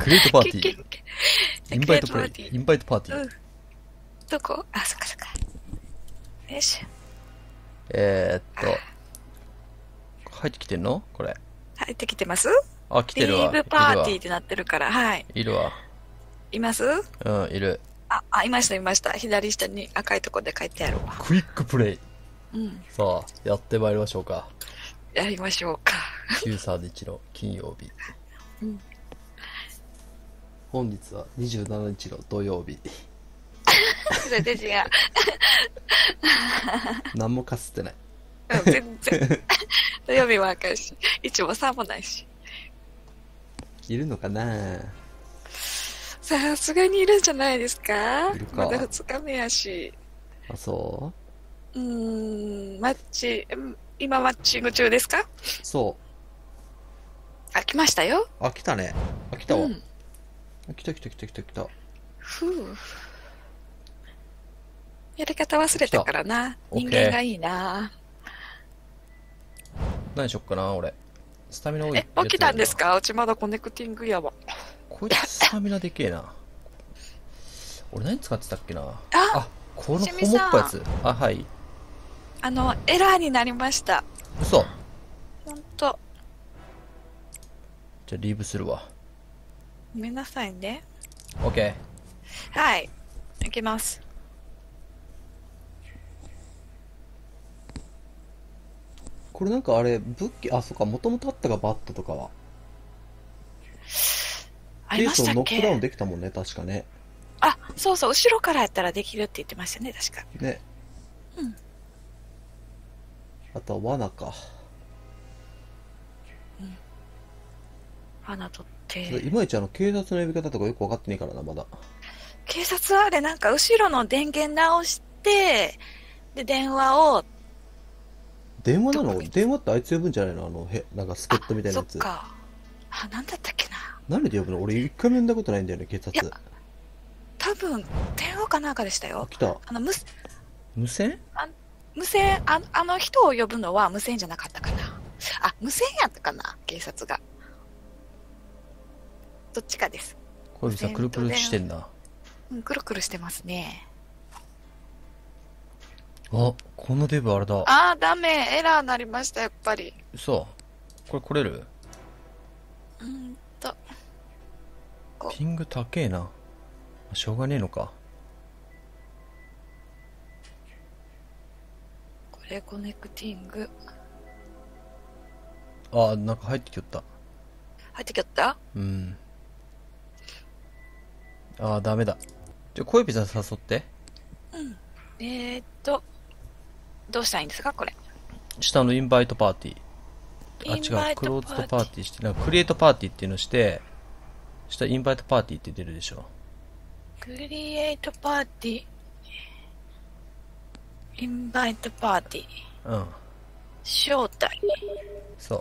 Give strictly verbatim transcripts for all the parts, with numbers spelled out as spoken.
クリエイトパーティー。 けけインバイトプレイ。インバイトパーティー。 うん。どこ？あ、そっかそっか。よいしょ。 えー、っと。入ってきてんのこれ。 入ってきてます？ あ、来てるわ。 リーブパーティーってなってるから、はい。 いるわ。 います？ うん、いる。 あ、あ、いました、いました。左下に赤いとこで書いてあるわ。 クイックプレイ。 うん。 さあ、やってまいりましょうか。 やりましょうか。 きゅうさんにちの金曜日。 うん。 本日はにじゅうしちにちの土曜日。 それで違う。 何もかすってない。 うん、全然。土曜日は赤いし、一応さんもないし。 いるのかな？ さすがにいるんじゃないですか？ いるかまだふつかめやし。 あ、そううーん、マッチ、うん今マッチング中ですか？ そあ、来ましたよ。 う。あ、来たね。あ、来たわ。 うん。 あ、来た来た来た来た来た。 ふう。やり方忘れたからな。 オッケー人間がいいな。 何しよっかな、俺。スタミナ多いえ、起きたんですか？ か？うちまだコネクティングやわ。 こいつスタミナでけえな。俺何使ってたっけな。 あ、 あ、このしみホモさんっぽいやつ。あ、はい。 あの、エラーになりました。 嘘。 ほんと。 じゃあリーブするわ。 ごめんなさいね。 オッケはい。いきます。 ー。これなんかあれ、武器、あ、そっか、もともとあったか、バットとかは。 ありましたっノックダウンけ？ できたもんね、確かね。 あ、そうそう、後ろからやったらできるって言ってましたね、確か。 ね。 うん。 あとは罠か。 花取っちょっとて。 いまいちあの、警察の呼び方とかよく分かってねえからな、まだ。 警察はあれなんか後ろの電源直して、で、電話を、 電話などこにの？電話ってあいつ呼ぶんじゃないの？あの、へ、なんか助っ人みたいなそやつ。 っか。あ、なんだったっけな。 何で呼ぶの？俺一回も呼んだことないんだよね、警察。 いや、多分、電話かなんかでしたあ、 よ。 来た。 あの、無、 無線？ あ無線、あ、あの人を呼ぶのは無線じゃなかったかな。あ、無線やったかな、警察が。どっちかです。 小指さん、くるくるしてんな。 うん、くるくるしてますね。 あ、このデブあれだ。 あー、ダメ。エラーになりました、やっぱり。 嘘。これ来れる？ うーんと。こピング高えな。しょうがねえのか。 これコネクティング。 あ、なんか入ってきよった。 入ってきよった？ うん。あ、ダメだ。じゃ、小指さん誘って。 えーっと、どうしたらいいんですか、これ。 下のインバイトパーティー。あ、違う。 インバイトクローズドパーティー。 パーティーして、なんかクリエイトパーティーっていうのして、下インバイトパーティーって出るでしょ。 クリエイトパーティー。インバイトパーティー。 うん。 招待。 そう。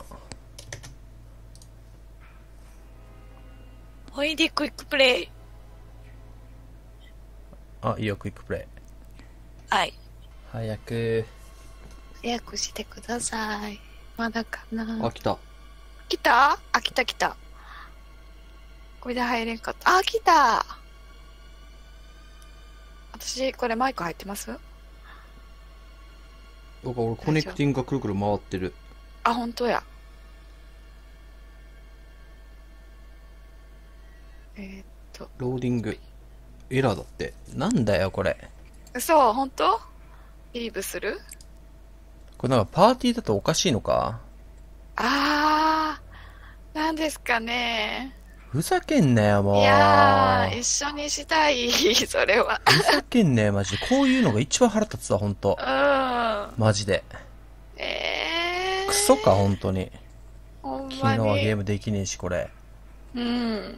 おいでクイックプレイ。 あ、いいよ、クイックプレイ。 はい。 早く。 早くしてください。まだかな。 あ、来た。 来た？あ、来た来た。これで入れんかった。あ、来た。私、これマイク入ってます？ 僕は俺コネクティングがくるくる回ってる。 あ、本当や。えーっと。 ローディング。エラーだって。なんだよ、これ。 そう、本当？リーブする？ これなんかパーティーだとおかしいのか？ あー、なんですかね。 ふざけんなよ、もう。 いやー、一緒にしたい、それは。 ふざけんなよ、マジで。こういうのが一番腹立つわ、ほんと。 うん。 マジで。 えー。 クソか、ほんとに。 ほん昨まに。 日はゲームできねえし、これ。 うん。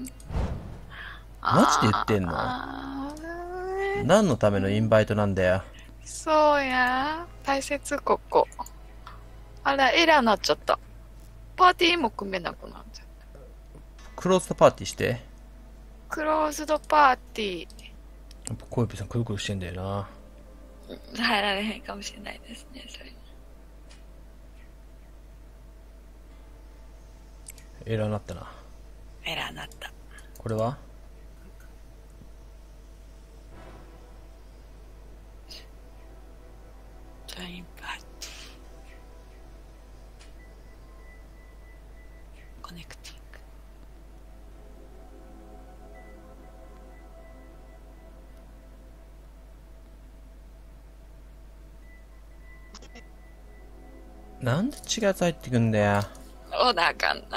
マジで言ってんの？ あー何のためのインバイトなんだよ。 そうや。大切、ここ。あら、エラーなっちゃった。パーティーも組めなくなっちゃった。 クローズドパーティーして。 クローズドパーティー。 やっぱ小指さんくるくるしてんだよな。 入られへんかもしれないですね、それ。 エラーなったな。 エラーなった。 これはジョインパーティー。コネクティング。 なんで違うやつ入ってくんだよ。 そうだかんな。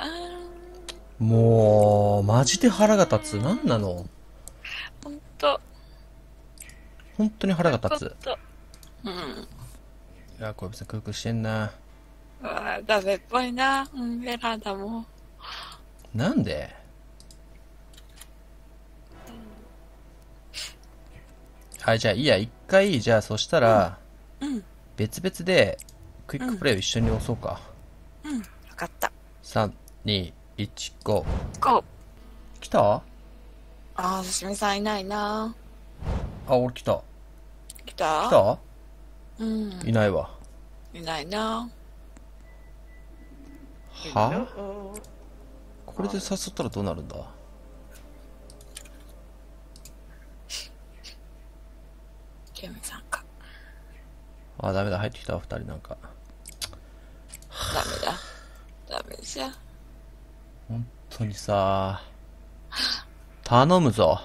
もう、マジで腹が立つ。なんなの？ ほんと。 本当に腹が立つ。 ほんと。うん。 いや、小指さんクークしてんな。 うわダメっぽいな。うん、エラーだもん。 なんで？はい、じゃあいいや、一回、じゃあそしたら、 うん。 別々で、クイックプレイを一緒に押そうか。 うん。わかった。 さん、に、いち、ゴー。 ゴー。 来た？あ、 あー、すみさんいないな。 俺来た。 来た来た？ うん。 いないわ。 いないな。 は？これで誘ったらどうなるんだ？ ケムさんか。 あ、ダメだ、入ってきたわ、二人なんか。 ダメだ。ダメじゃ。 本当にさ、頼むぞ。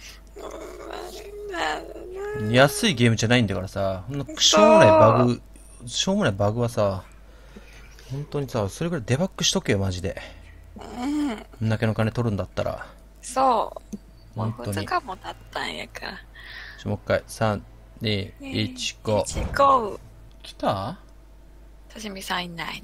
安いゲームじゃないんだからさ、ほんなしょうもないバグ、しょうもないバグはさ、本当にさ、それぐらいデバッグしとけよ、マジで。こんだけの金取るんだったら。 そう。もう2 本当に。 日も経ったんやから。 ちょ、もう一回、さん、に、いち、ゴー。 いちゴー。 来た？ たしみさんいないな。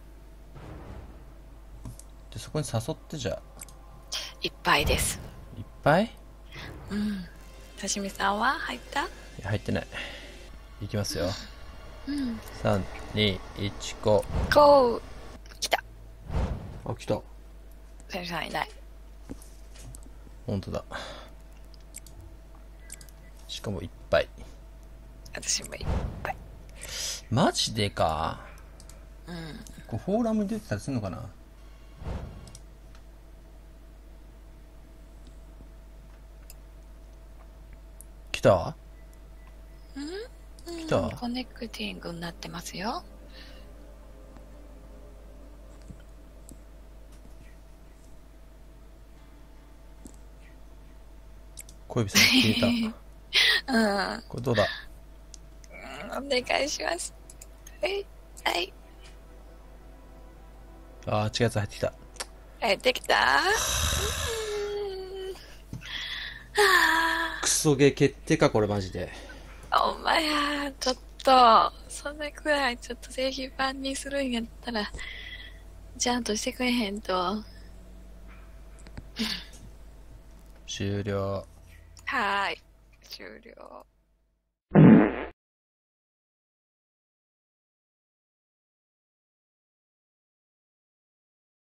で、そこに誘ってじゃあ。 いっぱいです。 いっぱい？ うん。たしみさんは入った？ いや、入ってない。いきますよ。 うん。 さん、に、いち、ゴー。 ゴー。来た。 あ、来た。 たしみさんいない。 ほんとだ。しかもいっぱい。 私もいっぱい。 マジでか。 うん。 これフォーラムに出てたりするのかな？来た？来た？ コネクティングになってますよ。 小指さん消えた。 うん。 これどうだ？ お願いします。はい。はい。 あー、違うやつ入ってきた。 帰ってきた？ クソゲー決定か、これマジで。 お前や、ちょっと、それくらいちょっと製品版にするんやったら、ちゃんとしてくれへんと。 終了。 はーい。終了。